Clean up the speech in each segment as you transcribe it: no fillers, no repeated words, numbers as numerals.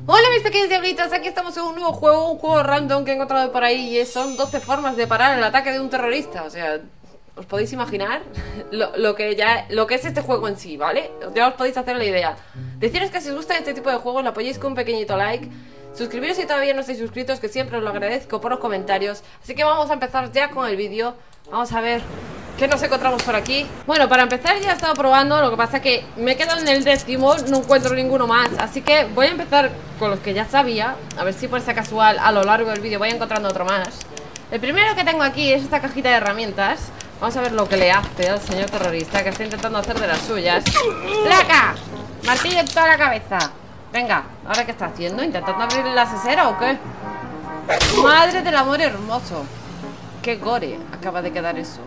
Hola mis pequeños diablitos, aquí estamos en un nuevo juego, un juego random que he encontrado por ahí y son 12 formas de parar el ataque de un terrorista. O sea, os podéis imaginar lo que es este juego en sí, ¿vale? Ya os podéis hacer la idea. Deciros que si os gusta este tipo de juegos lo apoyéis con un pequeñito like. Suscribiros si todavía no estáis suscritos, que siempre os lo agradezco por los comentarios. Así que vamos a empezar ya con el vídeo. Vamos a ver ¿qué nos encontramos por aquí? Bueno, para empezar ya he estado probando. Lo que pasa es que me he quedado en el 10º, no encuentro ninguno más. Así que voy a empezar con los que ya sabía. A ver si por esa casual a lo largo del vídeo voy encontrando otro más. El primero que tengo aquí es esta cajita de herramientas. Vamos a ver lo que le hace al señor terrorista, que está intentando hacer de las suyas. ¡Placa! Martillo en toda la cabeza. Venga, ¿ahora qué está haciendo? ¿Intentando abrir la cesera o qué? Madre del amor hermoso. Qué gore acaba de quedar eso.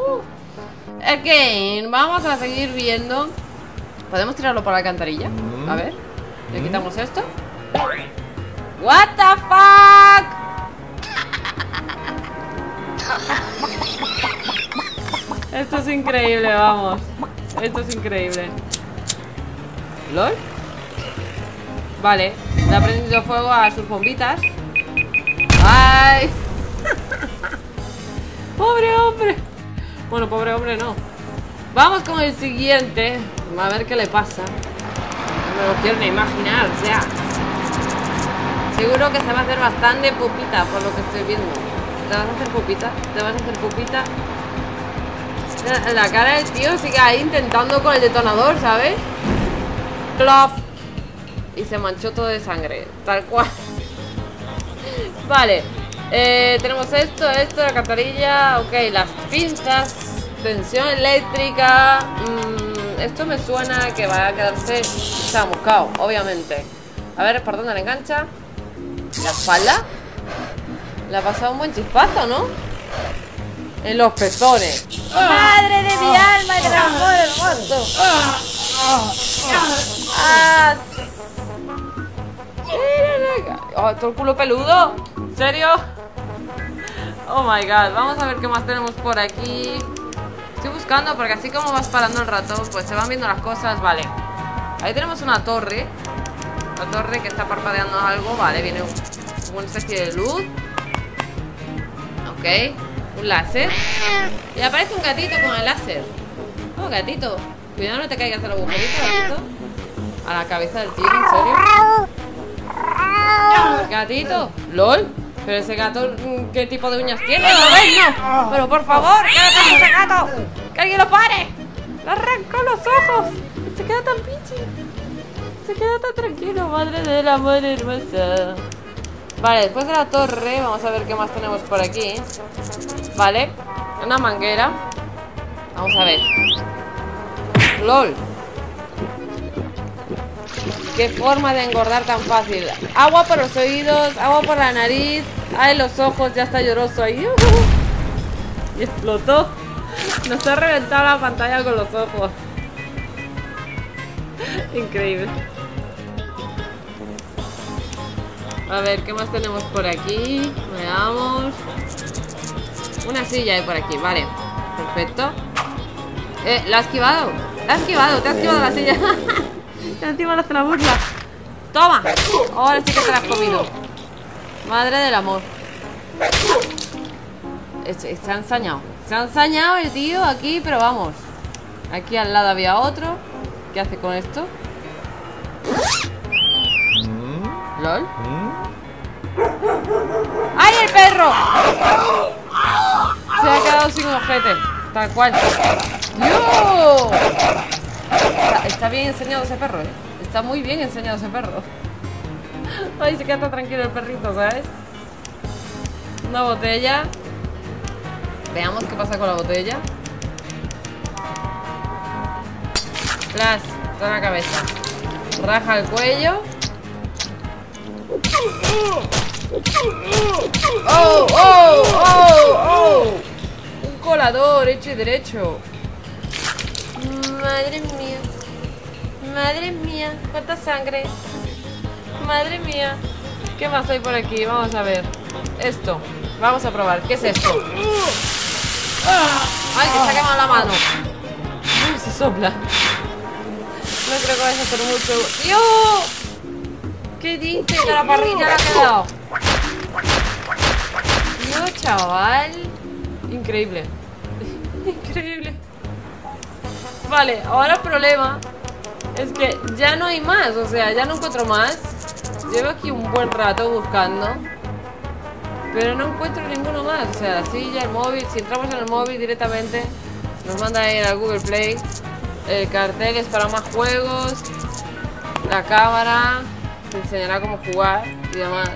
Ok, vamos a seguir viendo. ¿Podemos tirarlo por la alcantarilla? A ver, le quitamos esto. What the fuck. Esto es increíble, vamos. Esto es increíble. ¿Lol? Vale, le ha prendido fuego a sus bombitas. ¡Ay! ¡Pobre hombre! Bueno, pobre hombre no. Vamos con el siguiente. A ver qué le pasa. No me lo quiero ni imaginar, o sea. Seguro que se va a hacer bastante pupita por lo que estoy viendo. ¿Te vas a hacer pupita? ¿Te vas a hacer pupita? La cara del tío sigue ahí intentando con el detonador, ¿sabes? ¡Plof! Y se manchó todo de sangre, tal cual. Vale, tenemos esto, la alcantarilla. Ok, las pinzas, tensión eléctrica. Esto me suena que va a quedarse chamuscado, obviamente. A ver, ¿por dónde le engancha? ¿La espalda? Le ha pasado un buen chispazo, ¿no? En los pezones. ¡Madre de mi alma, el amor hermoso! Oh, todo el culo peludo. ¿En serio? Oh my god. Vamos a ver qué más tenemos por aquí. Estoy buscando porque así como vas parando el rato, pues se van viendo las cosas. Vale. Ahí tenemos una torre. Una torre que está parpadeando algo. Vale, viene una especie de luz. Ok. Un láser. Y aparece un gatito con el láser. Oh, gatito. Cuidado, no te caigas al agujerito, gatito. A la cabeza del tigre, ¿en serio? Gatito, LOL. Pero ese gato, ¿qué tipo de uñas tiene? ¿Lo ves? No. Pero por favor, quédate con ese gato. Que alguien lo pare. Le arrancó los ojos. Se queda tan pichi. Se queda tan tranquilo. Madre del amor hermosa. Vale, después de la torre, vamos a ver qué más tenemos por aquí. Vale, una manguera. Vamos a ver. LOL. Qué forma de engordar tan fácil. Agua por los oídos, agua por la nariz. Ay, los ojos, ya está lloroso ahí. Y explotó. Nos ha reventado la pantalla con los ojos. Increíble. A ver, ¿qué más tenemos por aquí? Veamos. Una silla hay por aquí, vale. Perfecto. ¿La has esquivado? ¿La has esquivado? ¿Te has esquivado la silla? Encima le hace la burla. ¡Toma! Ahora sí que te la has comido. Madre del amor. Se ha ensañado. Se ha ensañado el tío aquí, pero vamos. Aquí al lado había otro. ¿Qué hace con esto? ¿Lol? ¡Ay, el perro! Se ha quedado sin ojete. Tal cual. ¡Yo! Está bien enseñado ese perro, ¿eh? Está muy bien enseñado ese perro. Ay, se queda tan tranquilo el perrito, ¿sabes? Una botella. Veamos qué pasa con la botella. Flash, toda la cabeza. Raja el cuello. ¡Oh, oh, oh, oh! Un colador hecho y derecho. Madre mía. Madre mía. Cuánta sangre. Madre mía. ¿Qué más hay por aquí? Vamos a ver. Esto. Vamos a probar. ¿Qué es esto? ¡Ay, que se ha quemado la mano! ¡Ay, se sopla! No creo que vaya a hacer mucho. ¡Dios! ¿Qué dice? Que la parrilla la ha quedado. No, chaval. Increíble. Increíble. Vale, ahora el problema es que ya no hay más. O sea, ya no encuentro más. Llevo aquí un buen rato buscando, pero no encuentro ninguno más. O sea, sí, ya el móvil. Si entramos en el móvil directamente nos manda a ir al Google Play. El cartel es para más juegos. La cámara te enseñará cómo jugar y demás.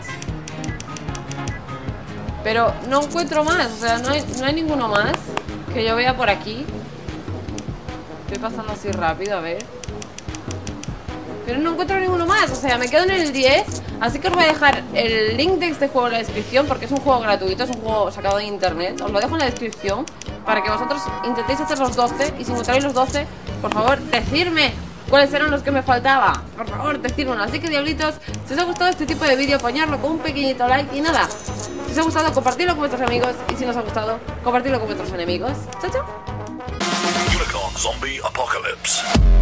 Pero no encuentro más. O sea, no hay ninguno más que yo vea por aquí. Estoy pasando así rápido, a ver. Pero no encuentro ninguno más. O sea, me quedo en el 10. Así que os voy a dejar el link de este juego en la descripción, porque es un juego gratuito, es un juego sacado de internet. Os lo dejo en la descripción para que vosotros intentéis hacer los 12. Y si encontráis los 12, por favor, decidme cuáles eran los que me faltaba. Por favor, decírmelo. Así que, diablitos, si os ha gustado este tipo de vídeo, apoyarlo con un pequeñito like. Y nada, si os ha gustado, compartirlo con vuestros amigos. Y si no os ha gustado, compartirlo con vuestros enemigos. Chao, chao. Unicorn Zombie Apocalypse.